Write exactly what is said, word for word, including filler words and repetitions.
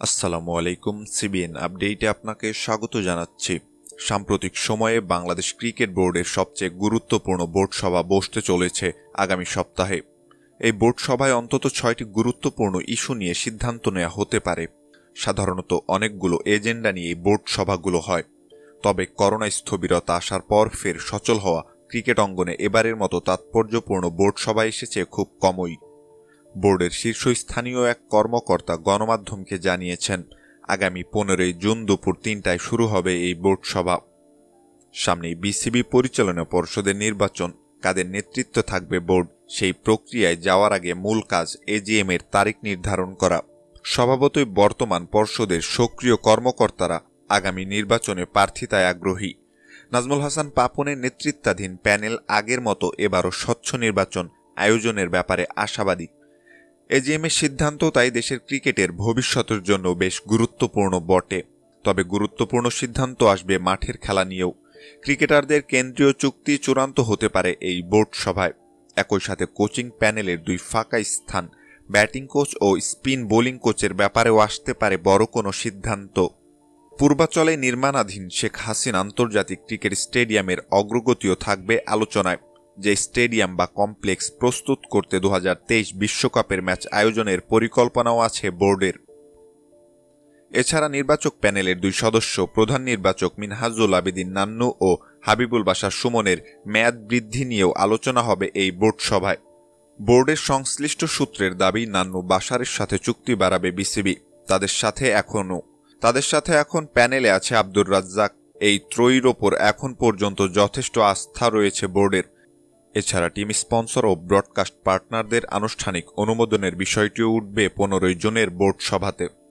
আসসালামু আলাইকুম। সিবিএন আপডেটে আপনাকে স্বাগত জানাচ্ছি। সাম্প্রতিক সময়ে বাংলাদেশ ক্রিকেট বোর্ডের সবচেয়ে গুরুত্বপূর্ণ বোর্ড সভা বসতে চলেছে আগামী সপ্তাহে। এই বোর্ড সভায় অন্তত ছয়টি গুরুত্বপূর্ণ ইস্যু নিয়ে সিদ্ধান্ত নেওয়া হতে পারে। সাধারণত অনেকগুলো এজেন্ডা নিয়ে এই বোর্ড সভাগুলো হয়, তবে করোনা স্থবিরতা আসার পর ফের সচল হওয়া ক্রিকেট অঙ্গনে এবারের মতো তাৎপর্যপূর্ণ বোর্ড সভা এসেছে খুব কমই। বোর্ডের শীর্ষস্থানীয় এক কর্মকর্তা গণমাধ্যমকে জানিয়েছেন, আগামী পনেরোই জুন দুপুর তিনটায় শুরু হবে এই বোর্ড সভা। সামনেই বিসিবি পরিচালনা পর্ষদের নির্বাচন, কাদের নেতৃত্ব থাকবে বোর্ড সেই প্রক্রিয়ায় যাওয়ার আগে মূল কাজ এজিএম এর তারিখ নির্ধারণ করা। স্বভাবতই বর্তমান পর্ষদের সক্রিয় কর্মকর্তারা আগামী নির্বাচনে প্রার্থিতায় আগ্রহী। নাজমুল হাসান পাপনের নেতৃত্বাধীন প্যানেল আগের মতো এবারও স্বচ্ছ নির্বাচন আয়োজনের ব্যাপারে আশাবাদী। এজিএম এর সিদ্ধান্ত তাই দেশের ক্রিকেটের ভবিষ্যতের জন্য বেশ গুরুত্বপূর্ণ বটে। তবে গুরুত্বপূর্ণ সিদ্ধান্ত আসবে মাঠের খেলা নিয়েও। ক্রিকেটারদের কেন্দ্রীয় চুক্তি চূড়ান্ত হতে পারে এই বোর্ড সভায়। একই সাথে কোচিং প্যানেলের দুই ফাঁকা স্থান, ব্যাটিং কোচ ও স্পিন বোলিং কোচের ব্যাপারেও আসতে পারে বড় কোনো সিদ্ধান্ত। পূর্বাচলে নির্মাণাধীন শেখ হাসিনা আন্তর্জাতিক ক্রিকেট স্টেডিয়ামের অগ্রগতিও থাকবে আলোচনায়। যে স্টেডিয়াম বা কমপ্লেক্স প্রস্তুত করতে দু হাজার তেইশ বিশ্বকাপের ম্যাচ আয়োজনের পরিকল্পনাও আছে বোর্ডের। এছাড়া নির্বাচক প্যানেলের দুই সদস্য প্রধান নির্বাচক মিনহাজুল আবেদিন নান্নু ও হাবিবুল বাশার সুমনের মেয়াদ বৃদ্ধি নিয়েও আলোচনা হবে এই বোর্ড সভায়। বোর্ডের সংশ্লিষ্ট সূত্রের দাবি, নান্নু বাশারের সাথে চুক্তি বাড়াবে বিসিবি। তাদের সাথে এখনও তাদের সাথে এখন প্যানেলে আছে আব্দুর রাজ্জাক। এই ত্রয়ীর ওপর এখন পর্যন্ত যথেষ্ট আস্থা রয়েছে বোর্ডের। এছাড়া টিম স্পন্সর ও ব্রডকাস্ট পার্টনারদের আনুষ্ঠানিক অনুমোদনের বিষয়টিও উঠবে পনেরোই জুনের বোর্ড সভাতে।